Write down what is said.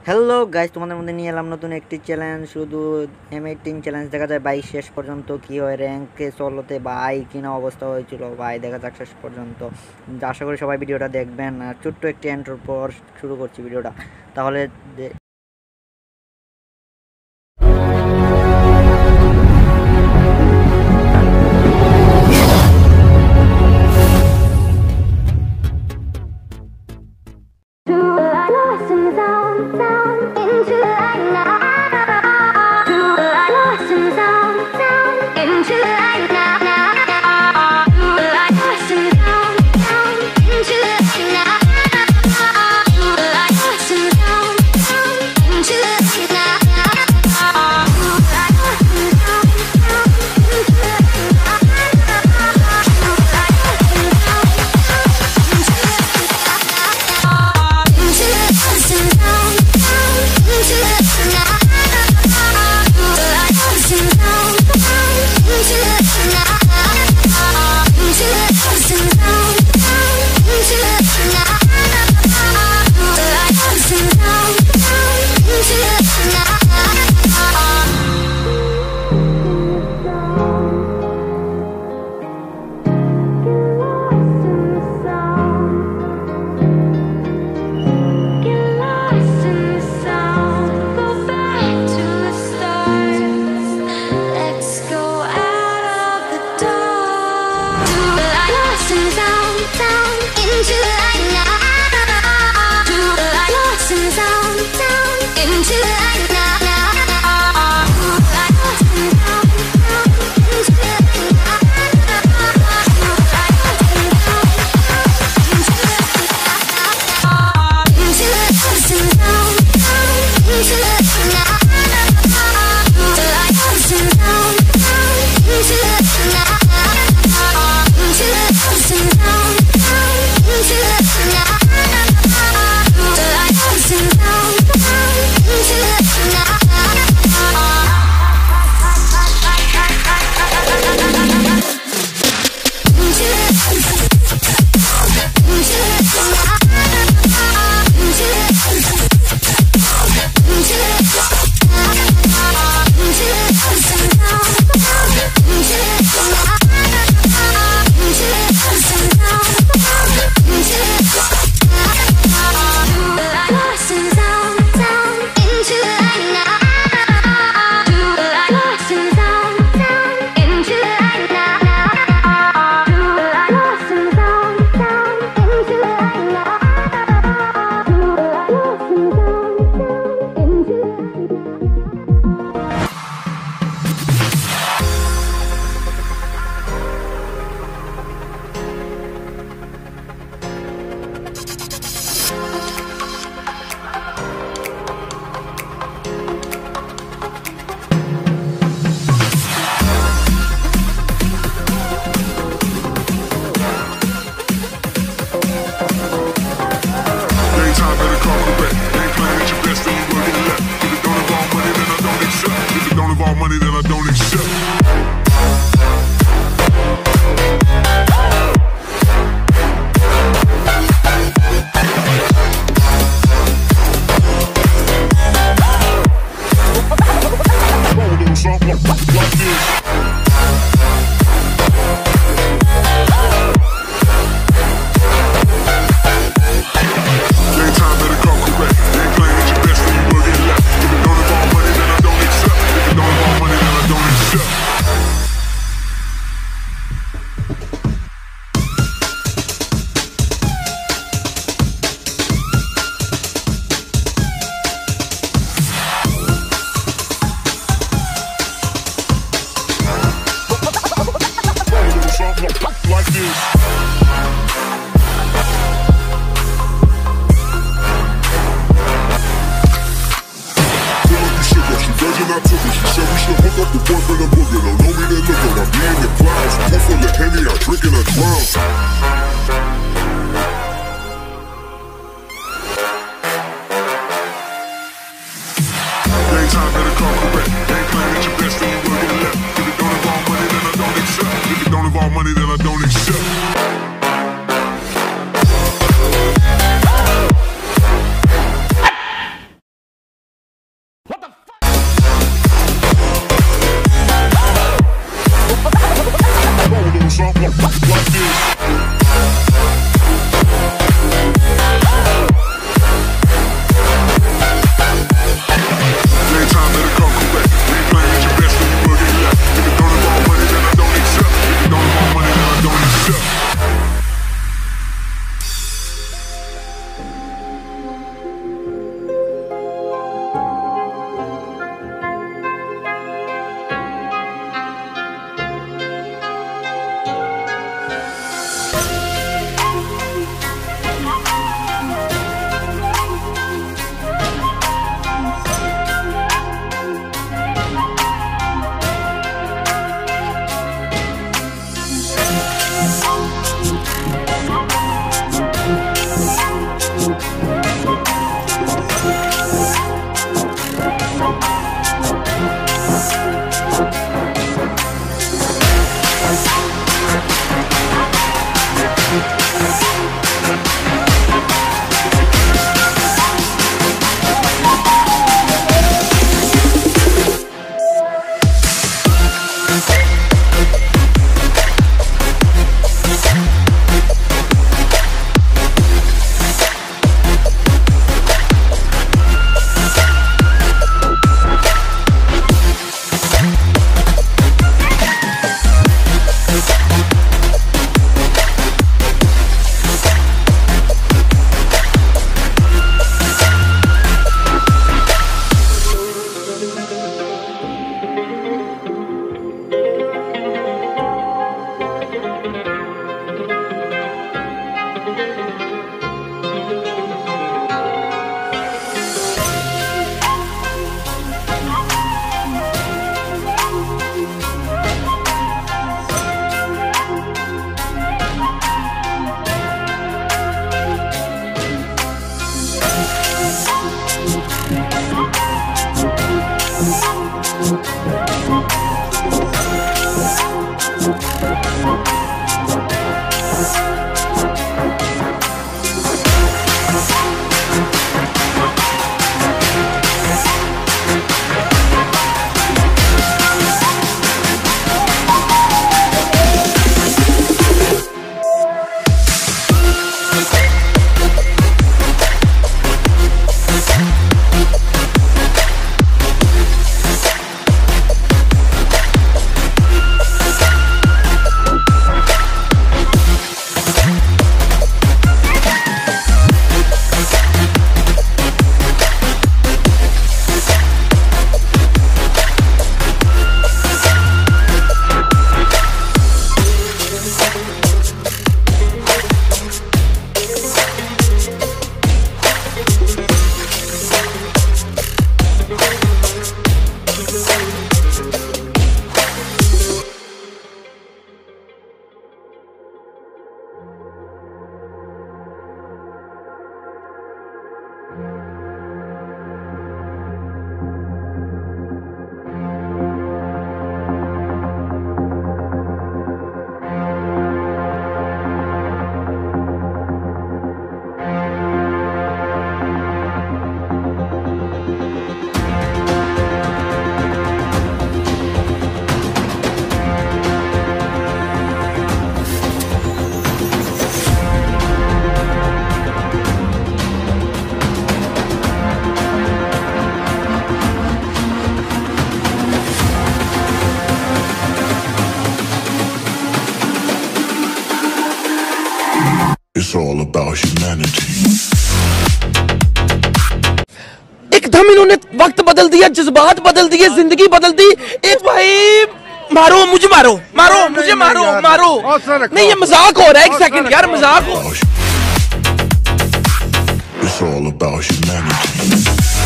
Hello guys, তোমাদের মধ্যে নিয়ে এলাম নতুন একটি চ্যালেঞ্জ। শুধু M18 চ্যালেঞ্জ দেখা যায় ভাই, শেষ পর্যন্ত কি হয় র্যাঙ্কে চলতে ভাই, কিনা অবস্থা হয়েছিল ভাই, দেখা যাক শেষ পর্যন্ত। আশা করি সবাই ভিডিওটা দেখবেন। আর ছোট্ট একটি এন্ট্রোর পর শুরু করছি ভিডিওটা। তাহলে money that I don't accept. Something like this. I took her. She said we should hook up the boyfriend and booger. Don't know me, then look her. I be in the clouds. Pull full of Henny, I drink and I drown. Daytime better come correct. Ain't playing at your best, then you will get left. If it don't involve money, then I don't accept. If it don't involve money, then I don't accept. It's all about humanity. एकदम इन्होंने वक्त बदल दिया, जज्बात बदल दिए, जिंदगी बदल दी। एक भाई मारो मुझे, मारो मारो मुझे, मारो मारो। नहीं, ये मजाक हो रहा है। एक सेकंड यार, मजाक हो। It's all about humanity.